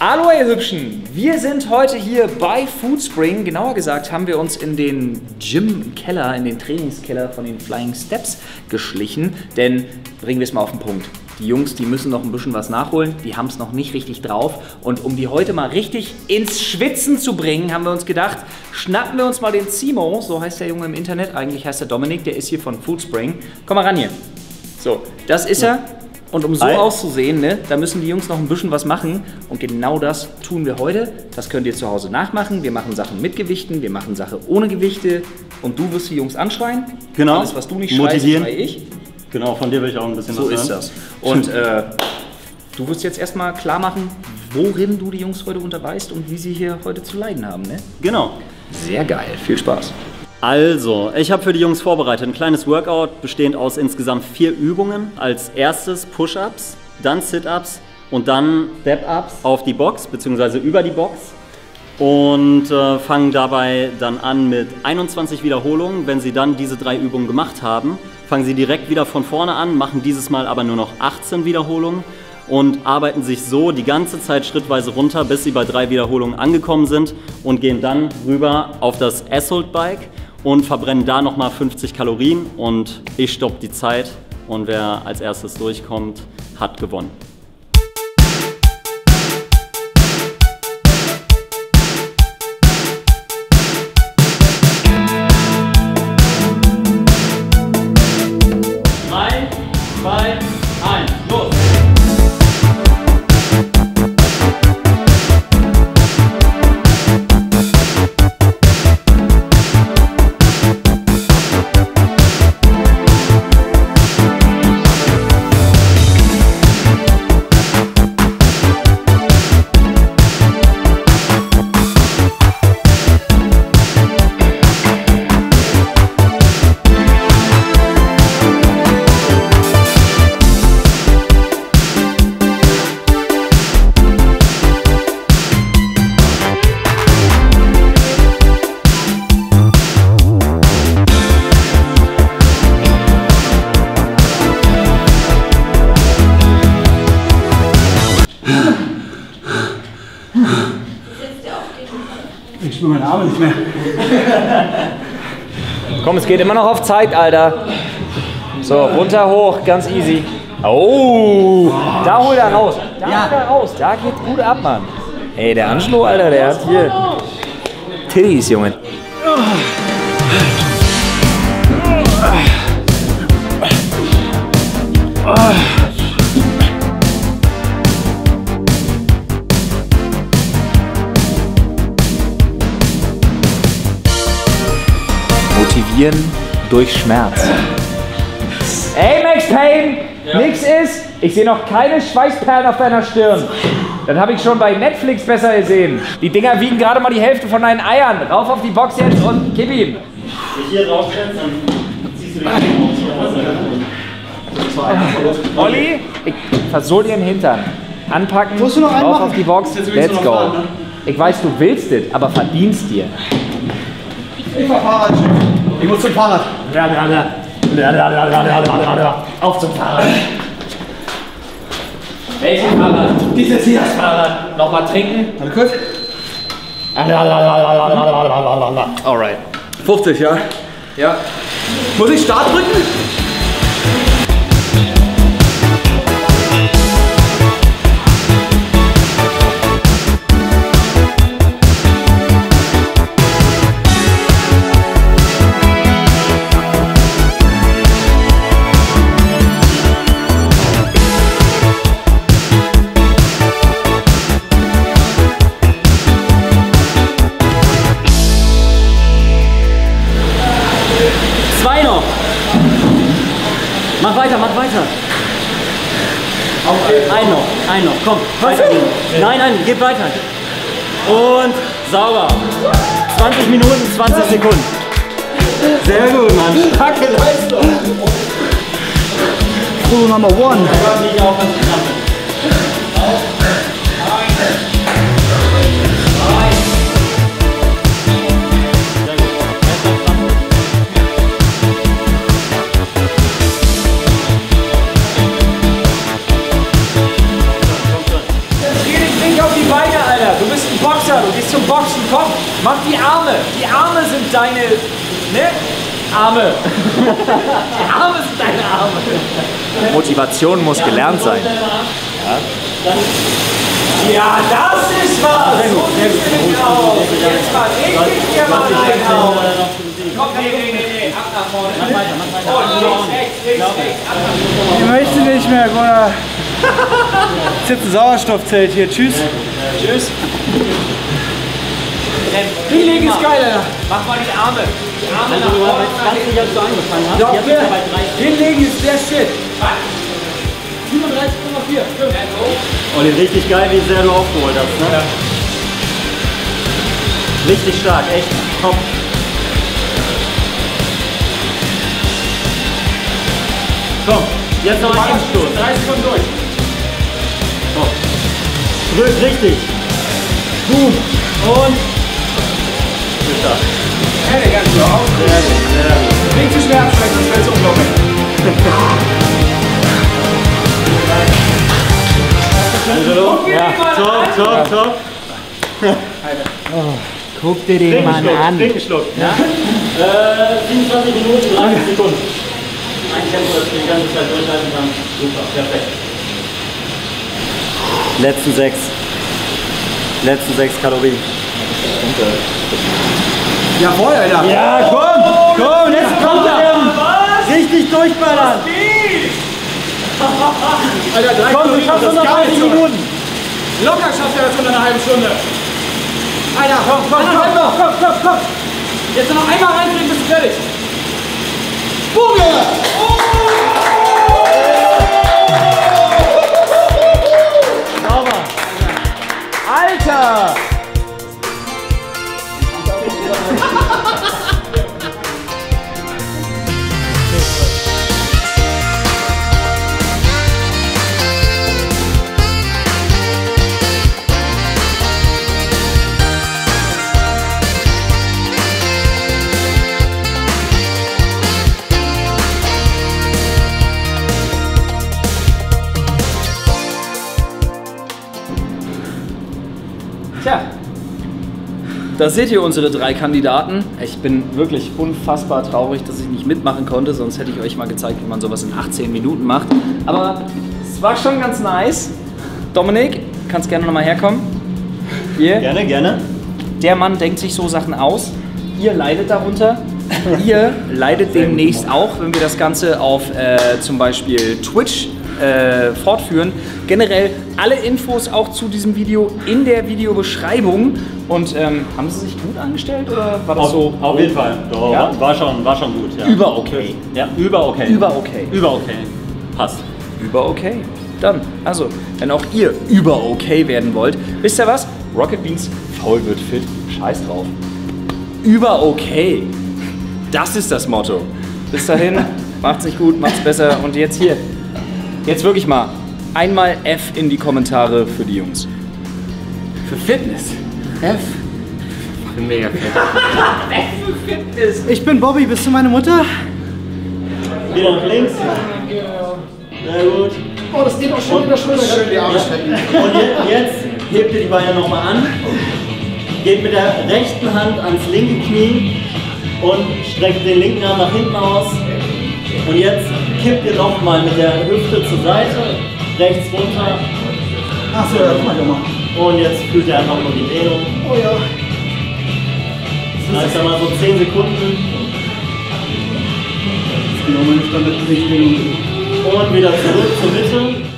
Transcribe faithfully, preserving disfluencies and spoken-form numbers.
Hallo ihr Hübschen, wir sind heute hier bei Foodspring. Genauer gesagt haben wir uns in den Gym-Keller, in den Trainingskeller von den Flying Steps geschlichen. Denn, bringen wir es mal auf den Punkt, die Jungs, die müssen noch ein bisschen was nachholen, die haben es noch nicht richtig drauf. Und um die heute mal richtig ins Schwitzen zu bringen, haben wir uns gedacht, schnappen wir uns mal den Simo, so heißt der Junge im Internet, eigentlich heißt er Dominik, der ist hier von Foodspring. Komm mal ran hier. So, das ist er. Und um so Hi. auszusehen, ne, da müssen die Jungs noch ein bisschen was machen. Und genau das tun wir heute. Das könnt ihr zu Hause nachmachen. Wir machen Sachen mit Gewichten, wir machen Sachen ohne Gewichte. Und du wirst die Jungs anschreien. Genau. Alles, was du nicht motivieren. schreist, schrei ich. Genau, von dir will ich auch ein bisschen so was So ist das. Und äh, du wirst jetzt erstmal klar machen, worin du die Jungs heute unterweist und wie sie hier heute zu leiden haben, ne? Genau. Sehr geil. Viel Spaß. Also, ich habe für die Jungs vorbereitet ein kleines Workout, bestehend aus insgesamt vier Übungen. Als erstes Push-Ups, dann Sit-Ups und dann Step-Ups auf die Box bzw. über die Box. Und äh, fangen dabei dann an mit einundzwanzig Wiederholungen. Wenn sie dann diese drei Übungen gemacht haben, fangen sie direkt wieder von vorne an, machen dieses Mal aber nur noch achtzehn Wiederholungen und arbeiten sich so die ganze Zeit schrittweise runter, bis sie bei drei Wiederholungen angekommen sind und gehen dann rüber auf das Assault Bike und verbrennen da nochmal fünfzig Kalorien und ich stoppe die Zeit und wer als erstes durchkommt, hat gewonnen. drei, zwei, eins, los! Ich spüre meine Arme nicht mehr. Komm, es geht immer noch auf Zeit, Alter. So, runter, hoch, ganz easy. Oh, da holt er raus. Da Ja. holt er raus. Da geht gut ab, Mann. Ey, der Angelo, Alter, der hat hier Titties, Junge. Motivieren durch Schmerz. Ey, Max Payne! Ja. Nix ist! Ich sehe noch keine Schweißperlen auf deiner Stirn. Das habe ich schon bei Netflix besser gesehen. Die Dinger wiegen gerade mal die Hälfte von deinen Eiern. Rauf auf die Box jetzt und kipp ihn. Wenn ich hier rausrennst, dann ziehst du den Kopf. Olli, ich versohl dir den Hintern. Anpacken, Musst du noch einen rauf machen? auf die Box, let's go. Fahren, ne? Ich weiß, du willst es, aber verdienst dir. Ich fahr Fahrrad. Ich muss zum Fahrrad. Auf zum Fahrrad. Welches Fahrrad? Dieses hier. Das Fahrrad. Nochmal trinken. Warte kurz. Alright. fünfzig, ja? Ja. Muss ich Start drücken? Zwei noch. Mach weiter, mach weiter. Ein noch, ein noch, komm. Weiter. Nein, nein, geht weiter. Und sauber. zwanzig Minuten, zwanzig Sekunden. Sehr gut, Mann. Starke Leistung. Rule number one. Geh nicht auf die Beine, schaffst ja, du gehst zum Boxen, komm, mach die Arme. Die Arme sind deine, ne? Arme. Die Arme sind deine Arme. Motivation muss gelernt sein. Ja, ja, das ist was. Sehr gut, sehr gut. Jetzt mal, leg dich dir mal rein auf. Komm, nee, nee, nee, nee, ab nach vorne. Mach weiter, mach weiter. Oh, rechts, rechts, rechts, ab nach vorne. Ich möchte nicht mehr, Gunnar. Das ist jetzt ein Sauerstoffzelt hier. Tschüss. Tschüss. Hinlegen ist geil, Alter. Mach mal die Arme. Die Arme nach vorne. Ich weiß nicht, ob du angefangen hast. Doch, Jetzt ist er bei dreißig. hinlegen ist der Shit. siebenunddreißig Komma vier. Olli, richtig geil, wie sehr du aufgeholt hast. Ne? Ja. Richtig stark, echt top. Komm, jetzt noch ein Abstoß. dreißig Sekunden durch. Komm. Drück richtig. Boom. Und. Geschafft. Ja, der ganz klar auf. Sehr gut, sehr gut. Nicht zu schwer abschrecken, das fällt so unglaublich. Angelo? Ja, top, top, top. Oh, guck dir den Mann an. Trinkgeschluckt. Ja? äh, siebenundzwanzig Minuten, dreißig Sekunden. Ein Tempo, das du die ganze Zeit durchhalten kannst. Super, perfekt. Letzten sechs. Letzten sechs Kalorien. Jawohl, Alter. Ja, komm! Komm, jetzt kommt er! Richtig durchballern! Alter, drei Komm, du schaffst noch dreißig Minuten! Locker schafft er das in einer halben Stunde. Alter, komm, komm, komm, komm, komm, komm, komm. Jetzt noch einmal reindrehen, bist du fertig. Boom, Junge! Sauber! Alter! Tja, da seht ihr unsere drei Kandidaten. Ich bin wirklich unfassbar traurig, dass ich nicht mitmachen konnte, sonst hätte ich euch mal gezeigt, wie man sowas in achtzehn Minuten macht. Aber es war schon ganz nice. Dominik, kannst gerne nochmal herkommen. Hier. Gerne, gerne. Der Mann denkt sich so Sachen aus. Ihr leidet darunter. Ihr leidet demnächst auch, wenn wir das Ganze auf äh, zum Beispiel Twitch äh, fortführen. Generell alle Infos auch zu diesem Video in der Videobeschreibung. Und ähm, haben Sie sich gut angestellt oder war das Auf, so? auf jeden Fall. Doch, Ja? war, schon, war schon gut. Ja. Über okay. Ja, über okay. Über okay. Über okay. Passt. Über okay. Dann, also, wenn auch ihr über okay werden wollt, wisst ihr was? Rocket Beans faul wird fit. Scheiß drauf. Über okay. Das ist das Motto. Bis dahin, macht's nicht gut, macht's besser. Und jetzt hier. Jetzt wirklich mal. Einmal F in die Kommentare für die Jungs. Für Fitness. F. Für mega Fitness. F für Fitness. Ich bin Bobby, bist du meine Mutter? Wieder nach links. Sehr gut. Oh, das geht auch schon in der Schulter. Schön die Arme strecken. Und je- jetzt hebt ihr die Beine nochmal an. Geht mit der rechten Hand ans linke Knie und streckt den linken Arm nach hinten aus. Und jetzt kippt ihr nochmal mit der Hüfte zur Seite, rechts runter. Achso, ja, das mach ich auch mal. Und jetzt fühlt ihr einfach nur die Dehnung. Oh ja. Das heißt mal so zehn Sekunden. Das ist genau meine Standardrichtung. Und wieder zurück zur Mitte.